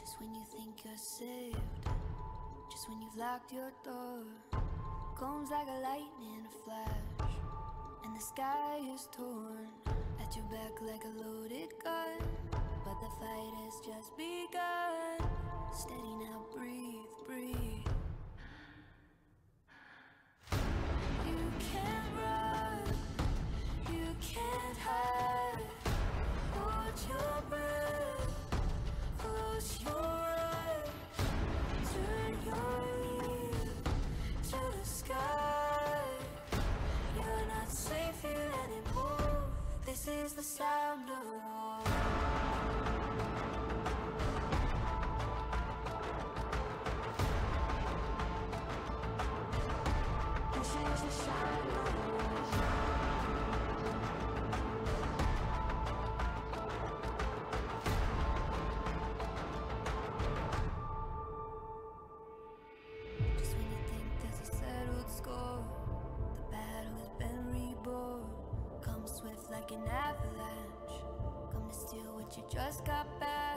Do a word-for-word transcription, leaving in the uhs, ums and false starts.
Just when you think you're saved, just when you've locked your door, comes like a lightning flash, and the sky is torn at your back like a loaded gun. But the fight has just begun. Steady now, breathe, breathe. You can't run, you can't hide. Hold your breath, close your eyes, turn your ear to the sky. You're not safe here anymore. This is the sound of war. This is the sound of war. Just when you think there's a settled score, the battle has been reborn. Come swift like an avalanche, come to steal what you just got back.